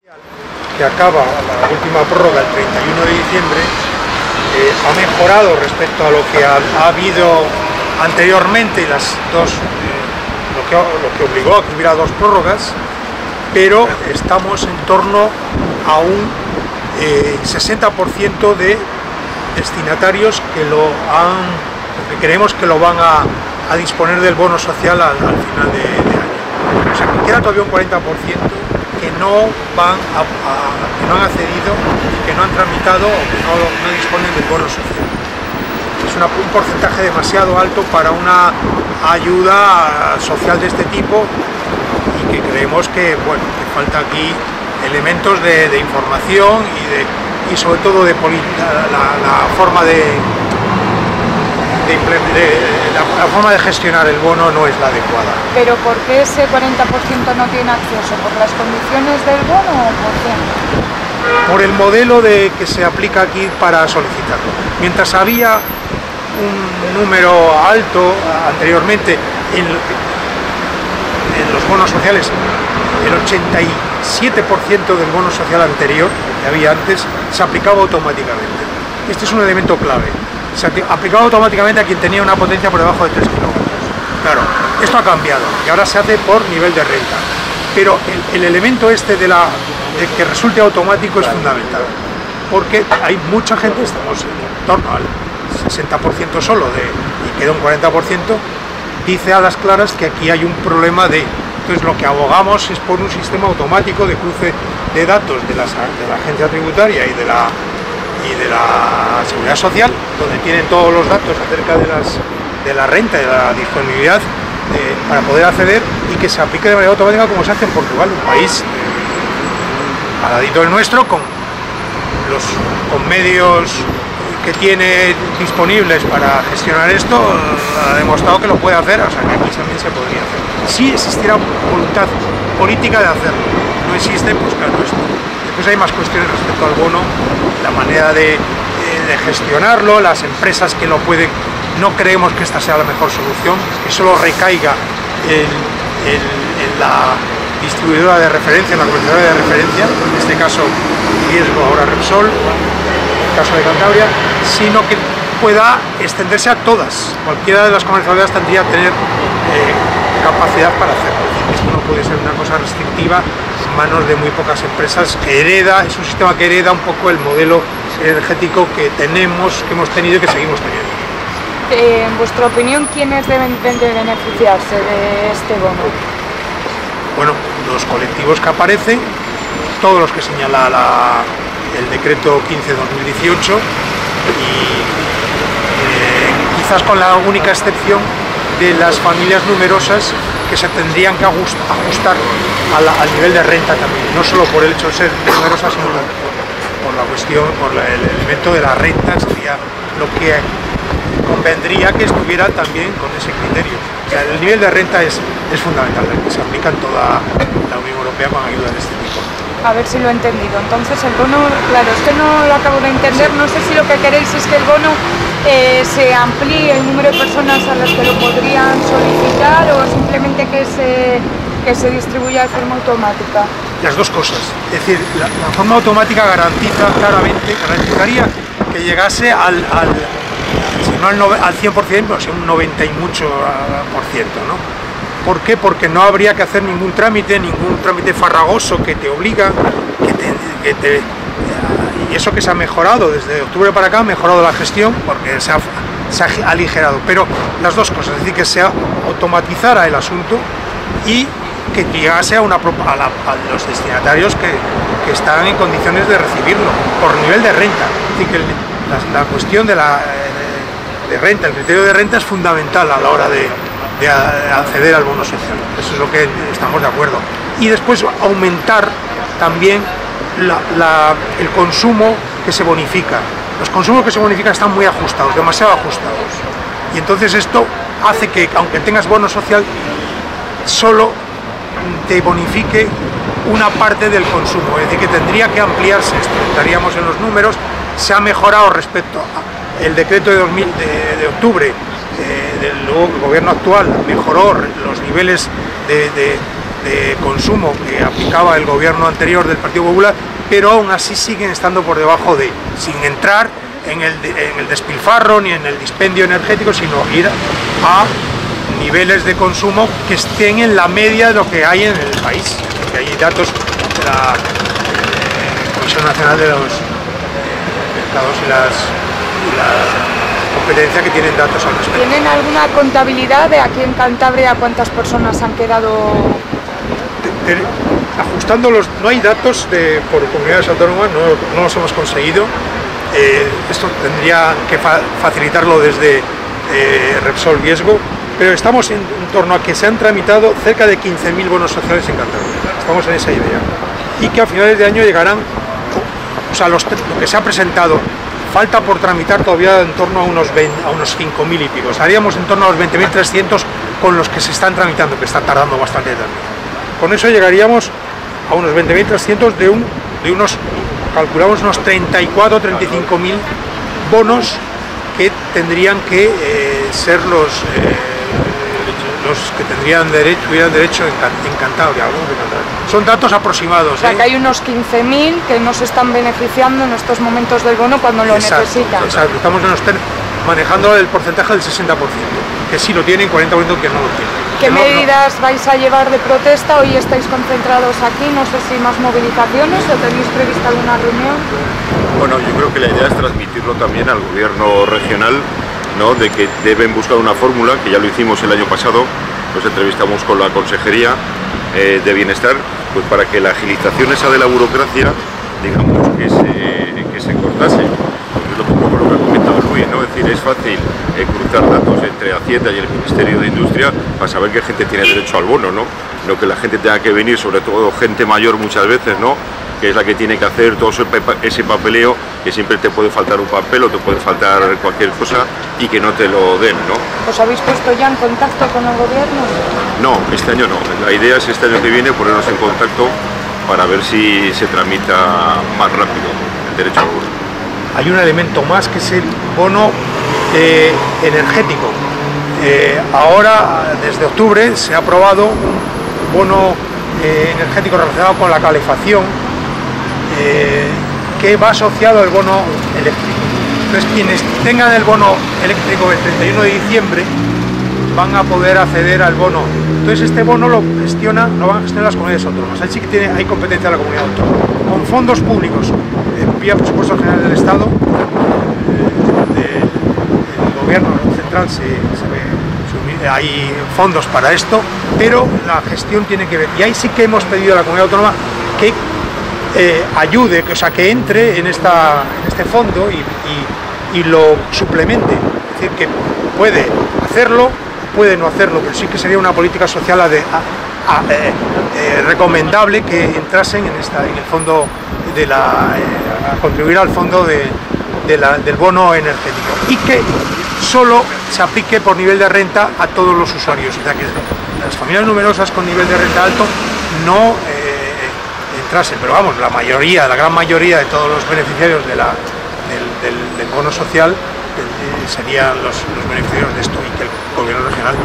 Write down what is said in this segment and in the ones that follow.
Que acaba la última prórroga el 31 de diciembre, ha mejorado respecto a lo que ha habido anteriormente, lo que obligó a que hubiera dos prórrogas, pero estamos en torno a un 60% de destinatarios que creemos que lo van a disponer del bono social al final de año. O sea que queda todavía un 40% que no han accedido y que no han tramitado o que no disponen del bono social. Es un porcentaje demasiado alto para una ayuda social de este tipo y que creemos que falta aquí elementos de información y sobre todo de la forma la forma de gestionar el bono no es la adecuada. ¿Pero por qué ese 40% no tiene acceso? ¿Por las condiciones del bono o por qué? Por el modelo que se aplica aquí para solicitarlo. Mientras había un número alto anteriormente en los bonos sociales, el 87% del bono social anterior que había antes se aplicaba automáticamente. Este es un elemento clave. Se aplicaba automáticamente a quien tenía una potencia por debajo de 3 kilómetros. Claro, esto ha cambiado y ahora se hace por nivel de renta. Pero el elemento este de que resulte automático es fundamental, porque hay mucha gente, estamos en torno al 60% solo y queda un 40%, dice a las claras que aquí hay un problema entonces lo que abogamos es por un sistema automático de cruce de datos de la agencia tributaria y de la Seguridad Social, donde tienen todos los datos acerca de la renta y de la disponibilidad para poder acceder y que se aplique de manera automática como se hace en Portugal, un país al ladito del nuestro, con medios que tiene disponibles para gestionar esto. Ha demostrado que lo puede hacer, o sea que aquí también se podría hacer. Si existiera voluntad política de hacerlo, no existe, pues claro, esto. Después hay más cuestiones respecto al bono, la manera de gestionarlo, las empresas que lo pueden. No creemos que esta sea la mejor solución, que solo recaiga en la distribuidora de referencia, en la comercializadora de referencia, en este caso Riesgo, ahora Repsol, en el caso de Cantabria, sino que pueda extenderse a todas. Cualquiera de las comercializadoras tendría que tener capacidad para hacerlo. Esto no puede ser una cosa restrictiva en manos de muy pocas empresas, es un sistema que hereda un poco el modelo energético que hemos tenido y que seguimos teniendo. En vuestra opinión, ¿quiénes deben beneficiarse de este bono? Bueno, los colectivos que aparecen, todos los que señala el decreto 15/2018 y quizás con la única excepción de las familias numerosas que se tendrían que ajustar al nivel de renta también, no solo por el hecho de ser numerosas, sino por el elemento de la renta sería lo que convendría que estuviera también con ese criterio. O sea, el nivel de renta es fundamental, que se aplica en toda la Unión Europea con ayudas de este tipo. A ver si lo he entendido. Entonces el bono, claro, es que no lo acabo de entender, no sé si lo que queréis es que el bono se amplíe el número de personas a las que lo podrían solicitar o simplemente que se distribuya de forma automática. Las dos cosas, es decir, la forma automática garantizaría que llegase si no al 100%, pero sí un 90 y mucho %, ¿no? ¿Por qué? Porque no habría que hacer ningún trámite farragoso que te obliga, y eso que se ha mejorado desde octubre para acá, ha mejorado la gestión porque se ha aligerado, pero las dos cosas, es decir, que se automatizara el asunto y que llegase a los destinatarios que están en condiciones de recibirlo por nivel de renta. Es decir, que la cuestión de renta, el criterio de renta es fundamental a la hora de acceder al bono social. Eso es lo que estamos de acuerdo. Y después aumentar también el consumo que se bonifica. Los consumos que se bonifican están muy ajustados, demasiado ajustados. Y entonces esto hace que, aunque tengas bono social, solo te bonifique una parte del consumo. Es decir, que tendría que ampliarse esto. Estaríamos en los números. Se ha mejorado respecto al decreto de octubre del gobierno actual, mejoró los niveles de consumo que aplicaba el gobierno anterior del Partido Popular, pero aún así siguen estando por debajo de, sin entrar en el despilfarro ni en el dispendio energético, sino ir a niveles de consumo que estén en la media de lo que hay en el país. Porque hay datos de la Comisión Nacional de los Mercados y la competencia que tienen datos al respecto. ¿Tienen alguna contabilidad de aquí en Cantabria cuántas personas han quedado? Ajustando no hay datos por comunidades autónomas, no los hemos conseguido. Esto tendría que facilitarlo desde Repsol Riesgo, pero estamos en torno a que se han tramitado cerca de 15.000 bonos sociales en Cantabria. Estamos en esa idea. Y que a finales de año llegarán, o sea, lo que se ha presentado, falta por tramitar todavía en torno a unos 5.000 y pico. Estaríamos en torno a los 20.300 con los que se están tramitando, que están tardando bastante también. Con eso llegaríamos a unos 20.300 de unos, calculamos unos 34 o 35.000 bonos que tendrían que ser los que tuvieran derecho en Cantabria. Son datos aproximados. O sea, que hay unos 15.000 que no se están beneficiando en estos momentos del bono cuando lo necesitan. Exacto, estamos manejando el porcentaje del 60%, que sí lo tienen, 40% que no lo tienen. ¿Qué medidas vais a llevar de protesta? Hoy estáis concentrados aquí, no sé si más movilizaciones o tenéis prevista alguna reunión. Bueno, yo creo que la idea es transmitirlo también al gobierno regional, ¿no? De que deben buscar una fórmula, que ya lo hicimos el año pasado, nos entrevistamos con la Consejería de Bienestar, pues para que la agilización esa de la burocracia, digamos, que se cortase. Es lo que ha comentado Luis, ¿no? Es decir, es fácil cruzar datos entre Hacienda y el Ministerio de Industria para saber qué gente tiene derecho al bono, ¿no? No que la gente tenga que venir, sobre todo gente mayor muchas veces, ¿no? Que es la que tiene que hacer todo ese papeleo, que siempre te puede faltar un papel o te puede faltar cualquier cosa y que no te lo den, ¿no? ¿Os habéis puesto ya en contacto con el gobierno? No, este año no. La idea es este año que viene ponernos en contacto para ver si se tramita más rápido el derecho al bono. Hay un elemento más que es el bono energético. Ahora, desde octubre, se ha aprobado un bono energético relacionado con la calefacción que va asociado al bono eléctrico. Entonces, quienes tengan el bono eléctrico el 31 de diciembre van a poder acceder al bono. Entonces, este bono lo van a gestionar las comunidades autónomas. Ahí sí que hay competencia de la comunidad autónoma. Con fondos públicos, vía presupuesto general del Estado, el gobierno central hay fondos para esto, pero la gestión tiene que ver. Y ahí sí que hemos pedido a la comunidad autónoma que ayude, o sea, que entre en este fondo y lo suplemente. Es decir, que puede hacerlo, puede no hacerlo, pero sí que sería una política social recomendable que entrasen en el fondo a contribuir al fondo del bono energético y que solo se aplique por nivel de renta a todos los usuarios, o sea que las familias numerosas con nivel de renta alto no entrasen, pero vamos, la gran mayoría de todos los beneficiarios del bono social serían los beneficiarios de esto, y que el gobierno regional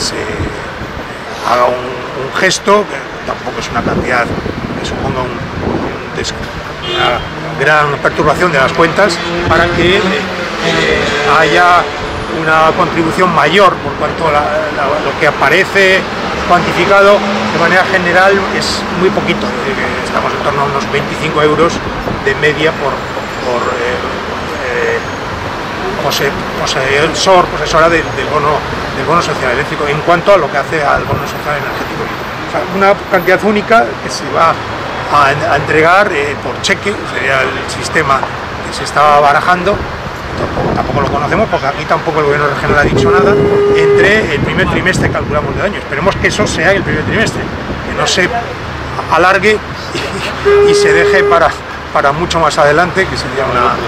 haga un gesto, que tampoco es una cantidad que suponga una gran perturbación de las cuentas, para que haya una contribución mayor, por cuanto lo que aparece cuantificado de manera general es muy poquito, estamos en torno a unos 25 euros de media por posesora del bono social eléctrico, en cuanto a lo que hace al bono social energético. O sea, una cantidad única que se va a entregar por cheque, sería el sistema que se estaba barajando. Tampoco lo conocemos porque aquí tampoco el gobierno regional ha dicho nada, entre el primer trimestre, calculamos, del año. Esperemos que eso sea el primer trimestre, que no se alargue y se deje para mucho más adelante, que sería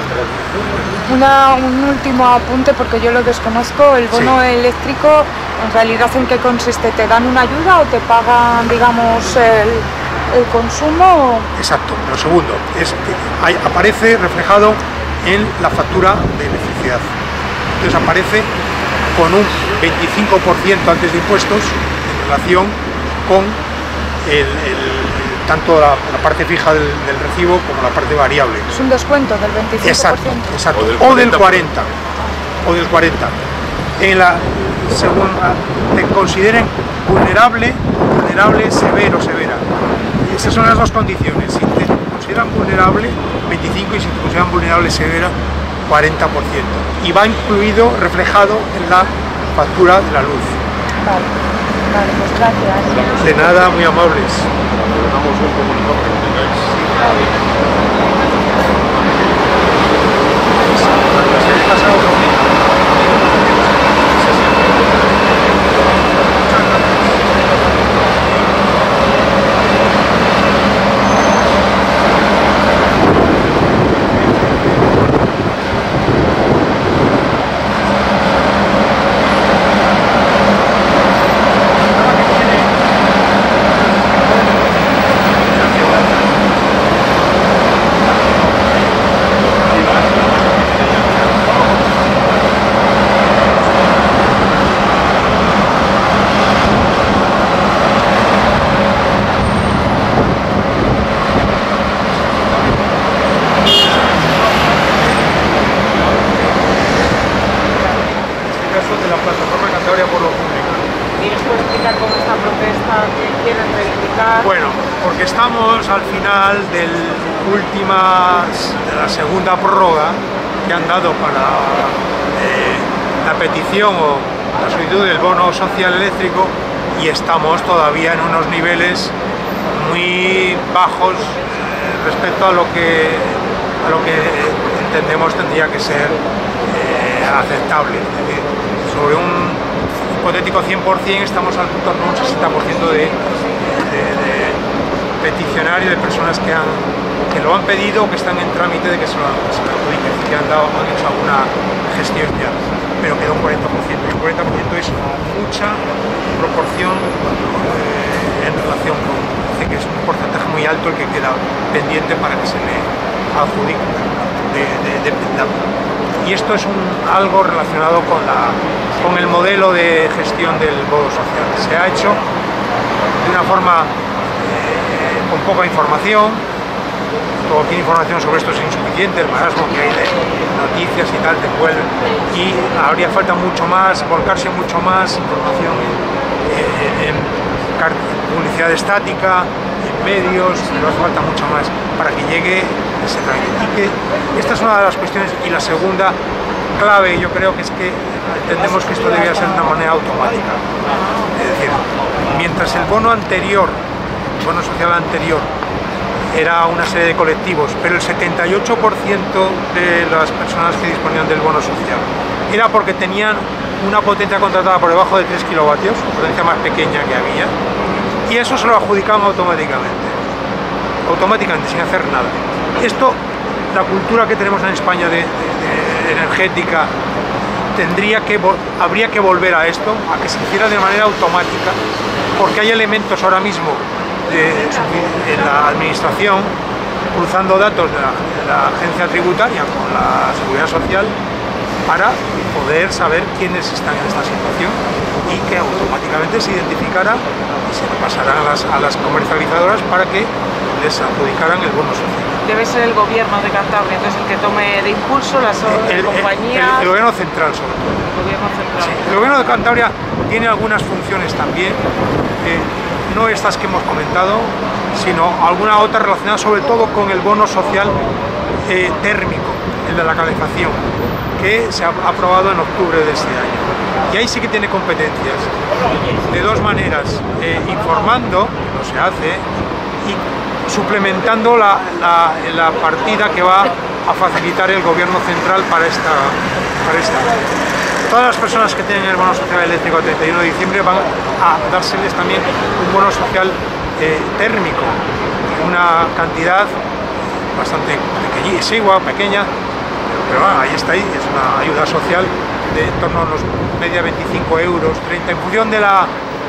un último apunte, porque yo lo desconozco. El bono eléctrico, en realidad, ¿en qué consiste? ¿Te dan una ayuda o te pagan, digamos, el consumo? Exacto. Lo segundo aparece reflejado en la factura de electricidad. Entonces aparece con un 25% antes de impuestos en relación con tanto la parte fija del recibo como la parte variable. Es un descuento del 25%. Exacto. O del 40%. Según te consideren vulnerable, severo, severa. Esas son las dos condiciones. Si te consideran vulnerable, 25%, y si te consideran vulnerable severa, 40%. Y va incluido, reflejado en la factura de la luz. Vale, pues gracias. De nada, muy amables. Cuando damos un comunicado que tengáis. De la plataforma Cantabria por lo público. ¿Quieres explicar cómo esta protesta que quieren reivindicar? Bueno, porque estamos al final de la segunda prórroga que han dado para la petición o la solicitud del bono social eléctrico, y estamos todavía en unos niveles muy bajos respecto a lo que entendemos tendría que ser aceptable. Es decir, sobre un hipotético 100% estamos al torno a un 60% de peticionarios, de personas que lo han pedido o que están en trámite de que se lo adjudiquen, que han hecho alguna gestión ya, pero queda un 40%, y un 40% es mucha proporción en relación con, que es un porcentaje muy alto el que queda pendiente para que se le adjudique. Y esto es algo relacionado con el modelo de gestión del bono social. Se ha hecho de una forma con poca información. Cualquier información sobre esto es insuficiente, el marasmo que hay de noticias y tal te envuelve, y habría falta mucho más, volcarse mucho más información en publicidad estática, en medios, pero hace falta mucho más para que llegue ese trámite. Y que esta es una de las cuestiones, y la segunda clave yo creo que es que entendemos que esto debía ser de una manera automática. Es decir, mientras el bono anterior, el bono social anterior, era una serie de colectivos, pero el 78% de las personas que disponían del bono social era porque tenían una potencia contratada por debajo de 3 kilovatios, la potencia más pequeña que había, y eso se lo adjudicaban automáticamente, sin hacer nada. Esto, la cultura que tenemos en España de energética, habría que volver a esto, a que se hiciera de manera automática, porque hay elementos ahora mismo en la administración cruzando datos de la agencia tributaria con la seguridad social para poder saber quiénes están en esta situación y que automáticamente se identificara y se lo pasaran a las comercializadoras para que les adjudicaran el bono social. Debe ser el gobierno de Cantabria, entonces el que tome de impulso las compañías. El gobierno central, sobre todo. El gobierno central. Sí, el gobierno de Cantabria tiene algunas funciones también, no estas que hemos comentado, sino alguna otra relacionada sobre todo con el bono social térmico, el de la calefacción, que se ha aprobado en octubre de este año. Y ahí sí que tiene competencias, de dos maneras, informando, que no se hace, y suplementando la partida que va a facilitar el gobierno central para esta. Todas las personas que tienen el bono social eléctrico el 31 de diciembre van a dárseles también un bono social térmico, una cantidad bastante pequeña, pero bueno, ahí está, es una ayuda social de en torno a unos media 25 euros, 30, en función de la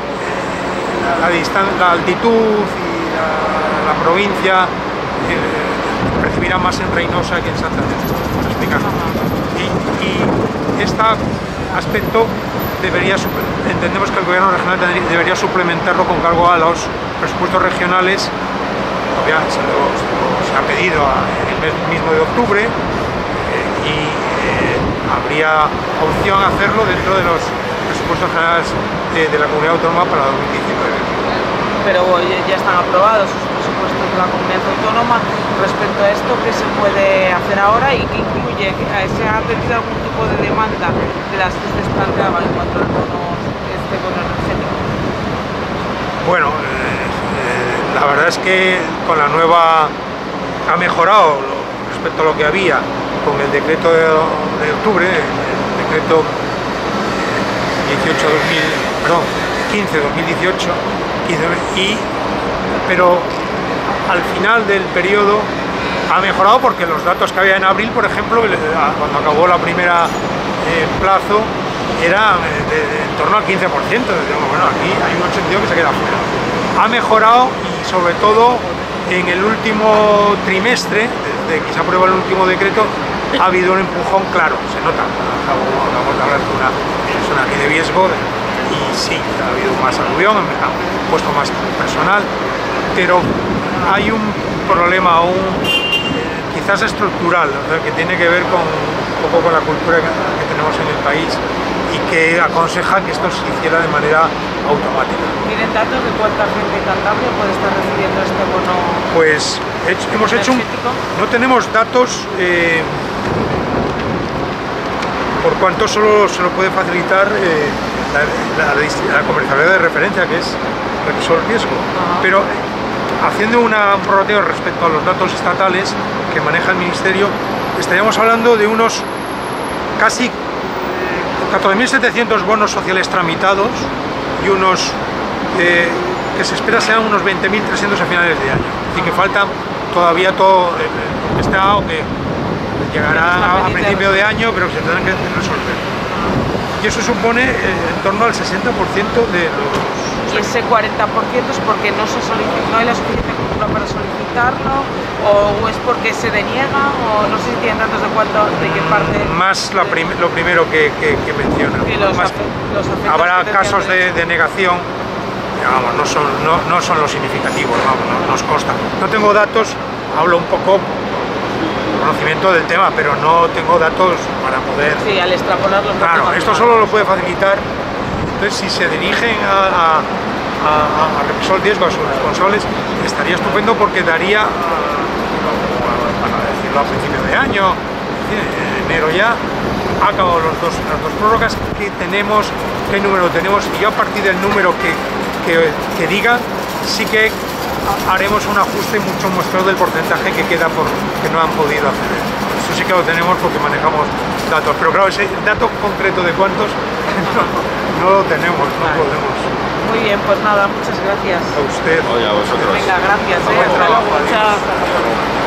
altitud y la provincia, recibirá más en Reynosa que en Santander, por explicarlo. Y este aspecto entendemos que el gobierno regional debería suplementarlo con cargo a los presupuestos regionales todavía se ha pedido el mes mismo de octubre y habría opción a hacerlo dentro de los presupuestos generales de la Comunidad Autónoma para 2019. Pero ya están aprobados los presupuestos de la Comunidad Autónoma. Respecto a esto, ¿qué se puede hacer ahora y qué incluye? ¿Se ha tenido algún tipo de demanda de las que se planteaba en cuanto al bono energético? Bueno, la verdad es que con la nueva ha mejorado respecto a lo que había con el decreto de octubre, el decreto 15-2018, pero al final del periodo ha mejorado porque los datos que había en abril, por ejemplo, cuando acabó la primera plazo, era en torno al 15%. Bueno, aquí hay un 82% que se queda fuera. Ha mejorado y sobre todo en el último trimestre, desde que se aprueba el último decreto, ha habido un empujón claro, se nota. Acabamos de hablar con una persona aquí de Viesgo y sí, ha habido más aluvión, han puesto más personal, pero hay un problema aún quizás estructural, o sea, que tiene que ver un poco con la cultura que tenemos en el país y que aconseja que esto se hiciera de manera automática. ¿Tienen datos de cuánta gente en Cantabria puede estar recibiendo este bono? Pues hemos hecho no tenemos datos por cuanto solo se lo puede facilitar la comercialidad de referencia, que es Repsol Riesgo. Pero haciendo un prorrateo respecto a los datos estatales que maneja el Ministerio, estaríamos hablando de unos casi 14.700 bonos sociales tramitados y unos que se espera sean unos 20.300 a finales de año. Así que falta todavía todo el estado que llegará a principio de año, pero que se tendrán que resolver. Y eso supone en torno al 60% de los... ¿Y ese 40% es porque no hay la suficiente cultura para solicitarlo, o es porque se deniega, o no sé si tienen datos de qué parte? Más lo primero que menciona. Habrá casos de denegación, digamos, no son los significativos, vamos, no nos consta. No tengo datos, hablo un poco conocimiento del tema, pero no tengo datos para poder... Sí, al extrapolarlo... Claro, esto solo lo puede facilitar. Entonces, si se dirigen a Repsol Riesgo, a sus responsables, estaría estupendo porque daría, para decirlo a principio de año, en enero ya, ha acabado las dos prórrogas, que tenemos, qué número tenemos, y yo a partir del número que diga, sí que haremos un ajuste mucho mostrado del porcentaje que queda que no han podido acceder. Eso sí que lo tenemos porque manejamos datos, pero claro, ese dato concreto de cuántos no lo tenemos, no podemos. Muy bien, pues nada, muchas gracias. A usted. Oye, a vosotros. Venga, gracias. Hasta luego. Chao.